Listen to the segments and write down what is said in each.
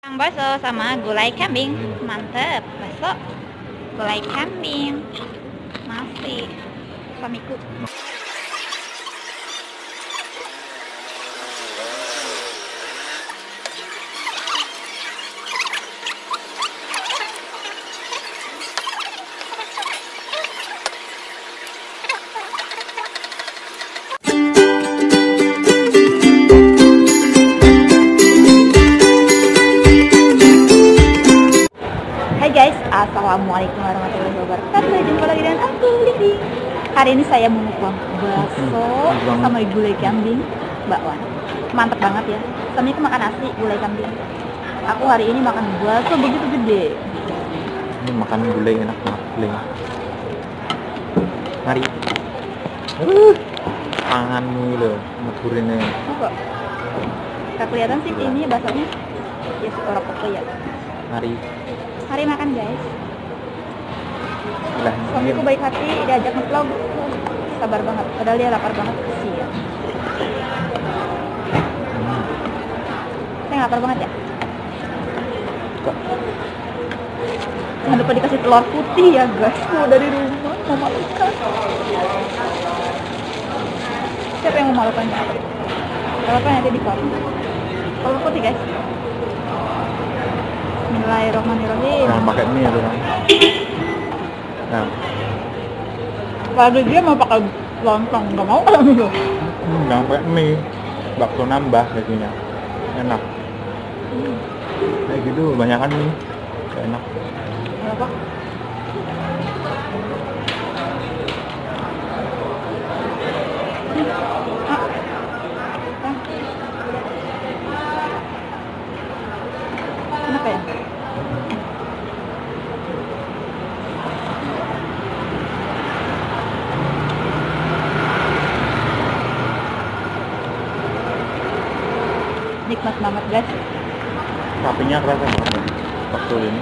Bakso sama gulai kambing, mantep. Bakso, gulai kambing, nasi, suamiku. Hai guys, assalamualaikum warahmatullahi wabarakatuh. Jumpa lagi dengan aku, Lidi. Hari ini saya mau mukbang bakso sama gulai kambing, bakwan. Mantep banget ya. Sama itu makan nasi, gulai kambing. Aku hari ini makan bakso begitu gede. Ini makan gulai enak banget, gulai. Mari. Tanganmu loh, ngeburinnya. Kok gak kelihatan sih ini baksonya? Ya orang foto ya. Mari. Mari makan guys. Lah, Suamiku baik hati, diajak ngevlog. Sabar banget, padahal dia lapar banget. Kasihan. Saya lapar banget ya. Kok Jangan lupa dikasih telur putih ya guys. Mau dari rumah, mau malukan. Siapa yang mau malukan ya? Kalau kan ada di kolom. Telur putih guys. Bismillahirrahmanirrahim. yang pakai mie itu kan? Nah, Kalau dia mau pakai lontong, nggak mau kan gitu. yang pakai mie, bakso nambah biasanya, enak. Kayak gitu, banyakan mie, gak enak. Apa? Kenapa ya? Nikmat banget guys. Sapinya kerasa banget ya, bakso ini.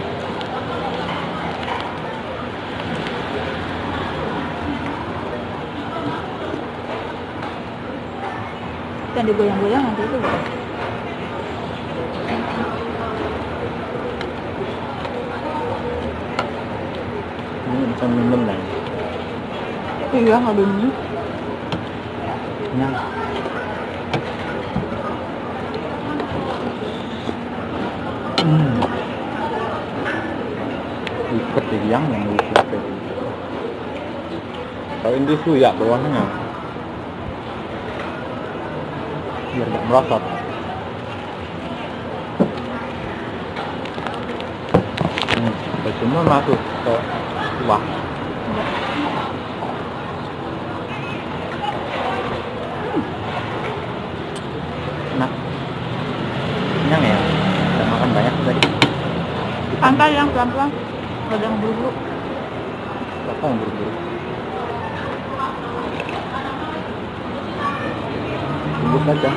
Yang digoyang-goyang nanti itu bukan? Ini bisa minum lah. Iya, nggak begini. Kenyang. Ikat yang ikat. Kalau ini suya bawahnya, biar gak merosot. Semua masuk ke kuah. Enak. Kenyang ya. Udah makan banyak tadi. Santai yang pelan-pelan. Gak ada yang buru-buru. Apa yang buru-buru? Tunggu saja.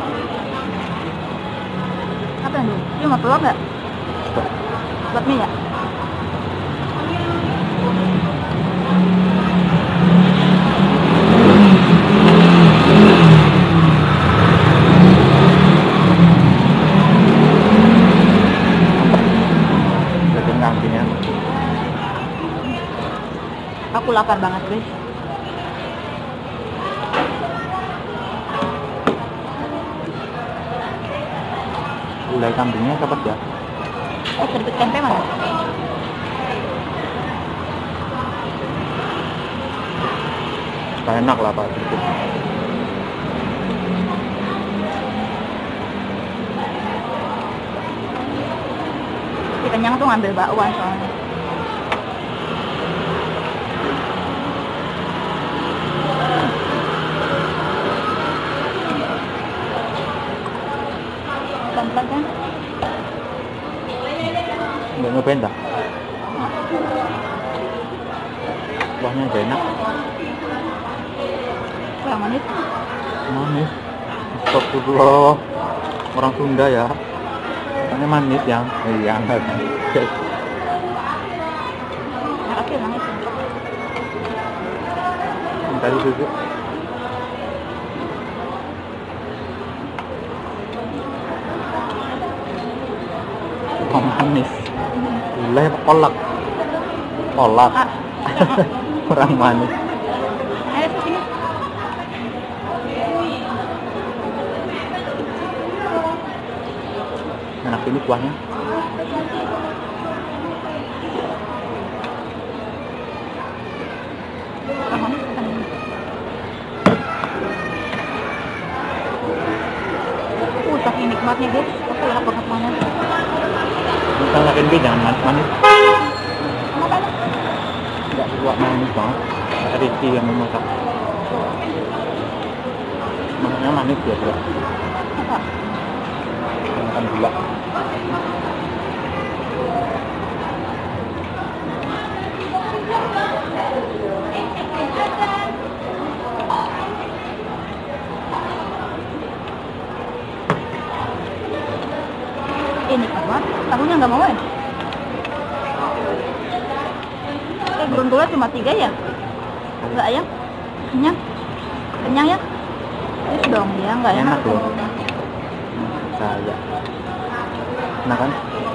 Apa yang dulu? Ini mau telur nggak? Buat mie ya? Udah kenyang gini. Aku lapar banget guys. Gulai kambingnya dapat ya? Oh, keripik tempe mana? Supaya enak lah Pak. Si kenyang tuh ngambil bakwan soalnya. Pelan-pelan kan? Nggak nyobain dah. Kuahnya gak enak. Kurang manis. Manis. Astagfirullah. Orang Sunda ya. Katanya manis yang. Iya enggak. Makasih manis. Tadi susu. Oh, manis. Gulai apa kolak? Kolak. Ah. Kurang manis. Ayo sini. Enak ini kuahnya. Tapi nikmatnya guys, aku enak banget mana. Bukan lakin dia jangan manis-manis. Kenapa? Enggak kuat manis banget. Riti yang memasak. Makanya manis ya, bro. Apa? Makan gula. Ini nikmat. Tahunya nggak mau ya? Grundulnya cuma 3 ya? Enggak ya? Kenyang? Kenyang ya? Terus dong ya, nggak enak Enak loh. Saya. Enak kan?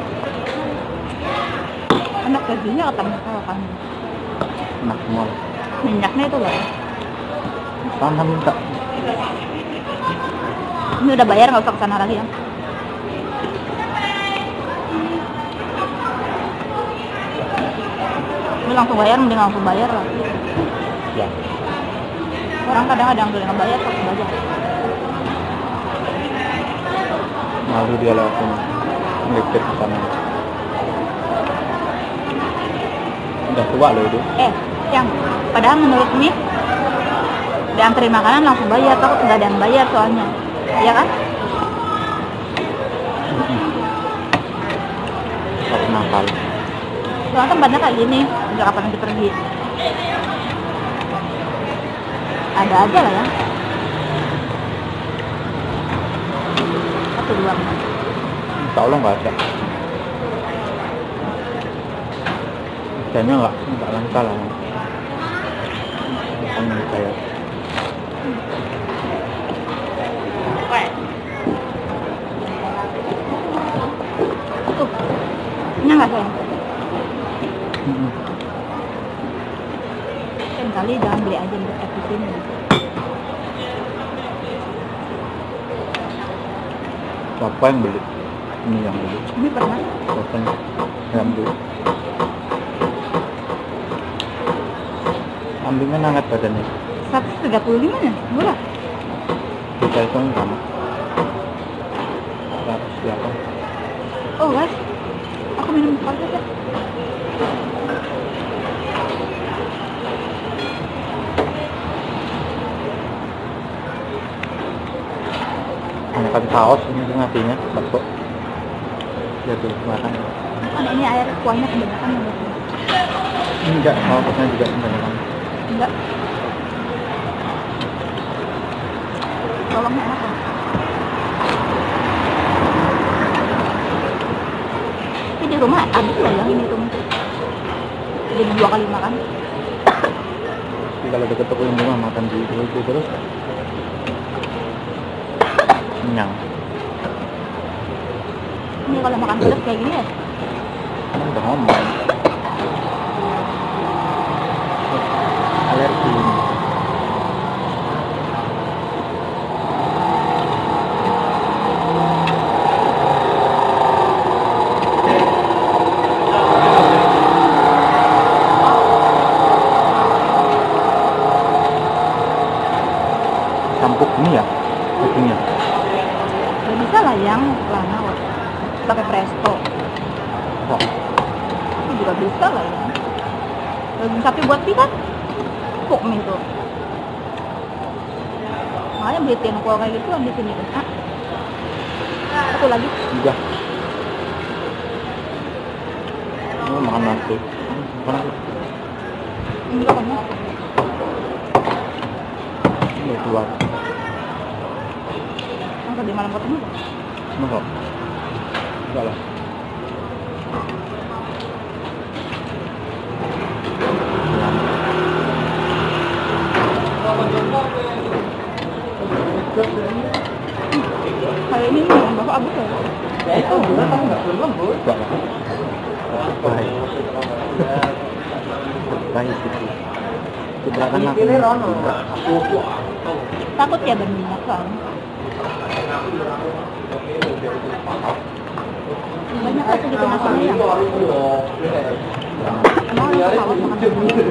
Enak gajinya ketemu kan. Enak semua. Minyaknya itu loh. Sana minta. Ini udah bayar, nggak usah kesana lagi ya. Ini langsung bayar, mending langsung bayar lah. Ya. Orang kadang ada yang nggak bayar, kok bayar. Malu dia lewat sini. Melipir ke sana. Udah tua loh itu. Yang padahal menurut Mi dianterin makanan langsung bayar, takut nggak ada yang bayar soalnya, iya kan? Kalau nakal. Soalnya tempatnya kayak gini, nggak kapan nanti pergi. Ada aja lah ya. 1, 2. Insya Allah nggak ada. Kayaknya nggak langka lah. Bukan saya. Ini nggak sayang? Kan kali jangan beli aja dekat di sini. Bapak yang beli. Ini yang beli. Ini pernah? Bapaknya yang beli. Kambingnya hangat badannya. 135 ya? Murah? Kita itu sama. 100 berapa? Oh guys, aku minum kopi aja. Makan saus ini tuh ngasihnya bakso. Ya tuh makan. Kan ini air kuahnya kebanyakan ya. Enggak, sausnya juga kebanyakan. Enggak. Tolongnya enak loh. Tapi di rumah habis loh yang ini tuh. Jadi 2 kali makan. Jadi kalau deket toko ini mah makan di itu terus. Kenyang. Ini kalau makan pedas kayak gini ya. Kan udah ngomong. Alergi. Campur ini ya, dagingnya. Gak bisa lah yang lama kok. Pakai presto. Kok Ini juga bisa lah ya. Daging sapi buat mie kan? Empuk mie tuh. Makanya beli tienko kayak gitu di sini kan. Satu lagi. juga. Ini makan nasi. Makan nasi. Ini juga kamu. Ini keluar. Yang tadi malam ketemu. Enggak. Enggak lah. Kayak ini yang bapak abis ya. Oh, tahu nggak? Enggak lah. Baik. Baik itu. Citrakan aku. Takut ya berminyak soalnya. Banyak lah segitu nasinya ya. Emang lu pesawat makan berminyak?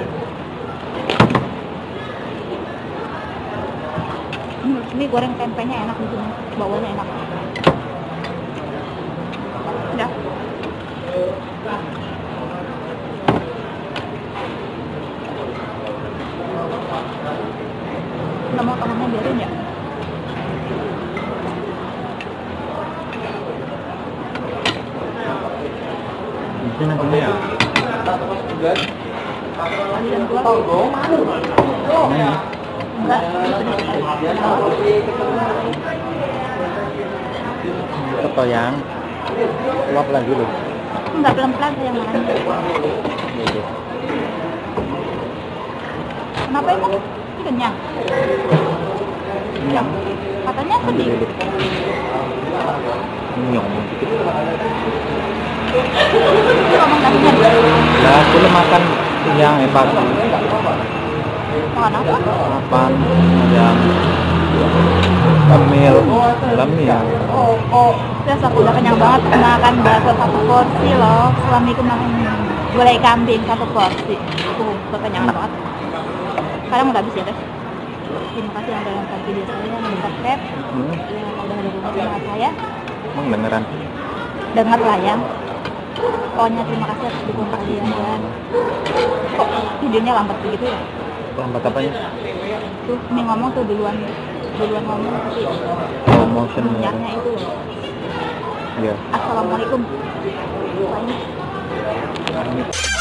Ini goreng tempenya enak di sini, bawahnya enak. Udah. Nggak mau tangannya biarin ya? Mungkin nantinya ya. Aliran gua. Ini. Enggak. Atau yang luap lagi loh. Enggak, pelan-pelan saya makan. Gitu. Kenapa emang? Kenyang? Ya, katanya sedih. Nyong dikit. Ngomong gak kenyang. Nah, aku lu makan yang pagi. Makan apa? Makan yang lamil. Terus aku udah kenyang banget makan bakso 1 porsi loh. Suamiku makan gulai kambing 1 porsi. Udah kenyang banget. Sekarang udah habis ya guys. Terima kasih yang udah nonton video saya, yang udah subscribe, yang udah ada hubungan sama saya. Emang dengeran? Dengar lah ya. Pokoknya terima kasih atas dukungan kalian dan kok videonya lambat begitu ya? Lambat apanya? Tuh, ini ngomong tuh duluan ngomong tapi Slow motion ya. minyaknya itu. Iya. Assalamualaikum. Bye.